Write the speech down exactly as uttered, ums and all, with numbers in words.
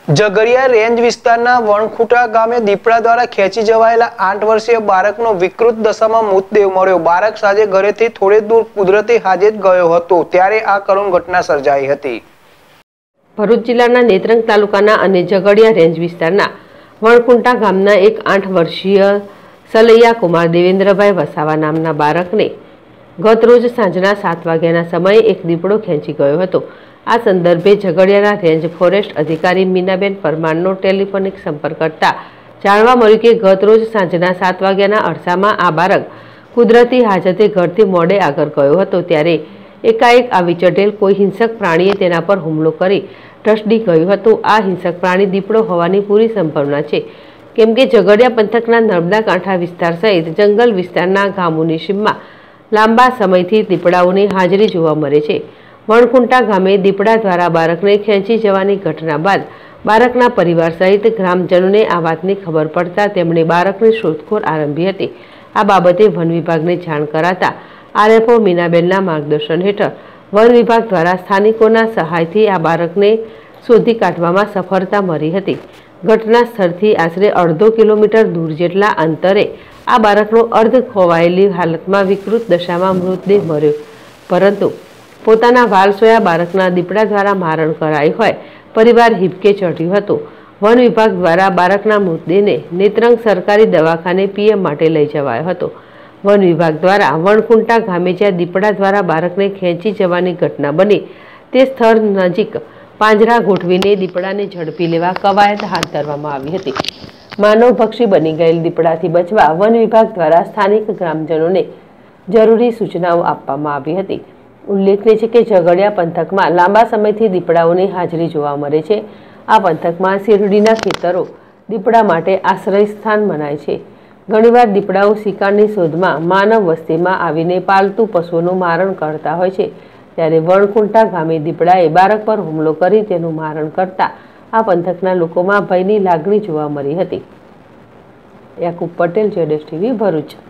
Jhagadia range વિસ્તારના વણખુટા ગામે દીપડા દ્વારા ખેંચી જવાયેલા આઠ વર્ષીય બાળકનો વિકૃત દશામાં મૃતદેહ મળ્યો। બાળક સાંજે ઘરેથી થોડે દૂર કુદરતી હાજત ગયો હતો ત્યારે આ કરુણ ઘટના સર્જાઈ હતી। ભરૂચ જિલ્લાના નેત્રંગ તાલુકાના અને ઝઘડિયા રેન્જ વિસ્તારના વણખુટા ગામના એક આઠ વર્ષીય સલૈયા કુમાર દેવેન્દ્રભાઈ વસાવા નામના બાળકને ગત રોજ સાંજના સાત વાગ્યાના સમયે એક દીપડો ખેંચી ગયો હતો। આ સંદર્ભે ઝઘડિયાના રેન્જ ફોરેસ્ટ અધિકારી મીનાબેન પરમારનો ટેલિફોનિક સંપર્ક કરતા જાણવા મળ્યું કે ગત રોજ સાંજના સાત વાગ્યાના અરસામાં આ બાળક કુદરતી હાજતે ઘરથી મોડે આગળ ગયો હતો ત્યારે એકાએક આવી ચઢેલ કોઈ હિંસક પ્રાણીએ તેના પર હુમલો કરી ઢસડી ગયું હતું। આ હિંસક પ્રાણી દીપડો હોવાની પૂરી સંભાવના છે કેમ કે ઝઘડિયા પંથકના નર્મદા કાંઠા વિસ્તાર સહિત જંગલ વિસ્તારના ગામોની સીમમાં લાંબા સમયથી દીપડાઓની હાજરી જોવા મળે છે। વણખુટા ગામે દીપડા દ્વારા બાળકને ખેંચી જવાની ઘટના બાદ બાળકના પરિવાર સહિત ગ્રામજનોને આ વાતની ખબર પડતા તેમણે બાળકની શોધખોળ આરંભી હતી। આ બાબતે વન વિભાગને જાણ કરાતા આરએફઓ મીનાબેનના માર્ગદર્શન હેઠળ વન વિભાગ દ્વારા સ્થાનિકોના સહાયથી આ બાળકને શોધી કાઢવામાં સફળતા મળી હતી। ઘટના સ્થળથી આશરે અડધો કિલોમીટર દૂર જેટલા અંતરે આ બાળકનો અર્ધ ખોવાયેલી હાલતમાં વિકૃત દશામાં મૃતદેહ મળ્યો, પરંતુ પોતાના વાલસોયા બાળકના દીપડા દ્વારા મારણ કરાયું હોય પરિવાર હિબકે ચઢ્યું હતું। વન વિભાગ દ્વારા બાળકના મૃતદેહને નેત્રંગ સરકારી દવાખાને પીએમ માટે લઈ જવાયો હતો। વન વિભાગ દ્વારા વણખુટા ગામે જ્યાં દીપડા દ્વારા બાળકને ખેંચી જવાની ઘટના બની તે સ્થળ નજીક પાંજરા ગોઠવીને દીપડાને ઝડપી લેવા કવાયત હાથ ધરવામાં આવી હતી। માનવભક્ષી બની ગયેલ દીપડાથી બચવા વન વિભાગ દ્વારા સ્થાનિક ગ્રામજનોને જરૂરી સૂચનાઓ આપવામાં આવી હતી। ઉલ્લેખનીય છે કે ઝઘડિયા પંથકમાં લાંબા સમયથી દીપડાઓની હાજરી જોવા મળે છે। આ પંથકમાં શેરડીના ખેતરો દીપડા માટે આશ્રય સ્થાન મનાય છે। ઘણીવાર દીપડાઓ શિકારની શોધમાં માનવ વસ્તીમાં આવીને પાલતુ પશુઓનું મારણ કરતા હોય છે, ત્યારે વણખુટા ગામે દીપડાએ બાળક પર હુમલો કરી તેનું મારણ કરતા આ પંથકના લોકોમાં ભયની લાગણી જોવા મળી હતી। યાકુબ પટેલ, જેડેશ ટીવી, ભરૂચ।